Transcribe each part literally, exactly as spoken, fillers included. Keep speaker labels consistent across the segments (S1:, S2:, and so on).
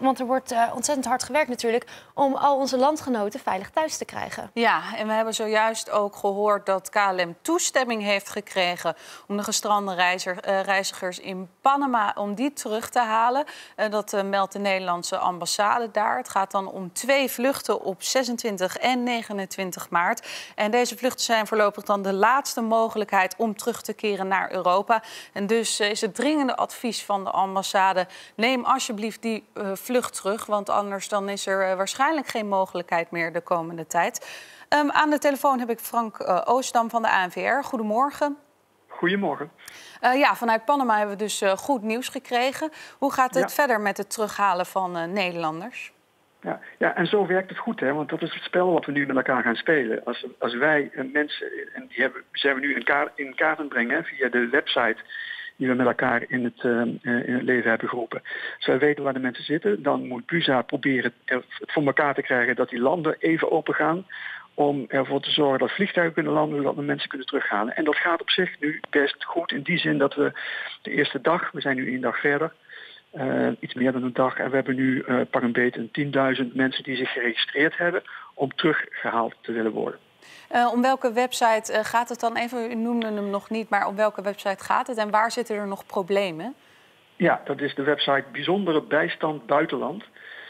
S1: Want er wordt uh, ontzettend hard gewerkt natuurlijk om al onze landgenoten veilig thuis te krijgen.
S2: Ja, en we hebben zojuist ook gehoord dat K L M toestemming heeft gekregen om de gestrande reiziger, uh, reizigers in Panama om die terug te halen. Uh, dat uh, meldt de Nederlandse ambassade daar. Het gaat dan om twee vluchten op zesentwintig en negenentwintig maart. En deze vluchten zijn voorlopig dan de laatste mogelijkheid om terug te keren naar Europa. En dus uh, is het dringende advies van de ambassade: neem alsjeblieft die uh, vlucht terug, want anders dan is er uh, waarschijnlijk geen mogelijkheid meer de komende tijd. Um, aan de telefoon heb ik Frank uh, Oostdam van de A N V R. Goedemorgen.
S3: Goedemorgen.
S2: Uh, ja, vanuit Panama hebben we dus uh, goed nieuws gekregen. Hoe gaat het
S3: ja.
S2: verder met het terughalen van uh, Nederlanders?
S3: Ja, ja, en zo werkt het goed, hè? Want dat is het spel wat we nu met elkaar gaan spelen. Als, als wij uh, mensen, en die hebben, zijn we nu in kaart, in kaart aan het brengen, hè, via de website die we met elkaar in het, uh, in het leven hebben geroepen. Als wij weten waar de mensen zitten, dan moet B U S A proberen het voor elkaar te krijgen dat die landen even open gaan, om ervoor te zorgen dat vliegtuigen kunnen landen, zodat we mensen kunnen terughalen. En dat gaat op zich nu best goed in die zin dat we de eerste dag, we zijn nu één dag verder, uh, iets meer dan een dag, en we hebben nu uh, pak een beetje tienduizend mensen die zich geregistreerd hebben om teruggehaald te willen worden.
S2: Uh, om welke website uh, gaat het dan? Even, u noemde hem nog niet, maar om welke website gaat het en waar zitten er nog problemen?
S3: Ja, dat is de website bijzondere bijstand buitenland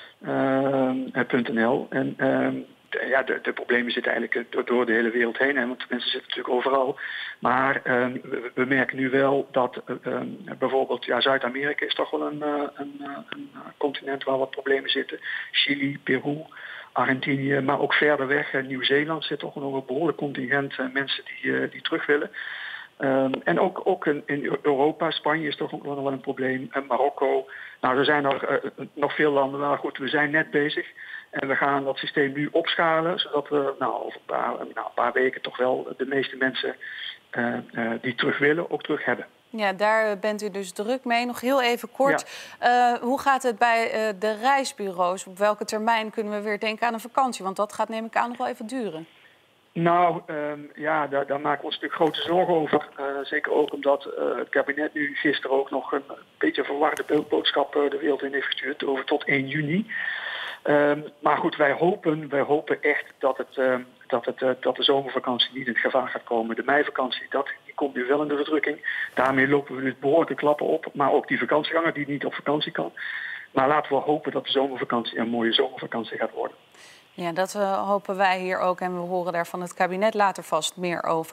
S3: punt n l. En uh, de, ja, de, de problemen zitten eigenlijk door, door de hele wereld heen, hè, want de mensen zitten natuurlijk overal. Maar uh, we, we merken nu wel dat uh, uh, bijvoorbeeld ja, Zuid-Amerika is toch wel een, uh, een, uh, een continent waar wat problemen zitten. Chili, Peru, Argentinië, maar ook verder weg, uh, Nieuw-Zeeland zit toch nog een behoorlijk contingent uh, mensen die, uh, die terug willen. Um, en ook, ook in, in Europa, Spanje is toch ook nog wel een probleem. En Marokko. Nou, er zijn nog, uh, nog veel landen. Maar goed, we zijn net bezig. En we gaan dat systeem nu opschalen. Zodat we nou, over een paar, nou, een paar weken toch wel de meeste mensen uh, uh, die terug willen, ook terug hebben.
S2: Ja, daar bent u dus druk mee. Nog heel even kort. Ja. Uh, hoe gaat het bij uh, de reisbureaus? Op welke termijn kunnen we weer denken aan een vakantie? Want dat gaat neem ik aan nog wel even duren.
S3: Nou, um, ja, daar, daar maken we ons natuurlijk grote zorgen over. Uh, zeker ook omdat uh, het kabinet nu gisteren ook nog een beetje verwarde boodschap uh, de wereld in heeft gestuurd over tot één juni. Um, maar goed, wij hopen, wij hopen echt dat, het, uh, dat, het, uh, dat de zomervakantie niet in het gevaar gaat komen. De meivakantie, dat, die komt nu wel in de verdrukking. Daarmee lopen we dus behoorlijke klappen op. Maar ook die vakantieganger die niet op vakantie kan. Maar laten we hopen dat de zomervakantie een mooie zomervakantie gaat worden.
S2: Ja, dat uh, hopen wij hier ook en we horen daar van het kabinet later vast meer over.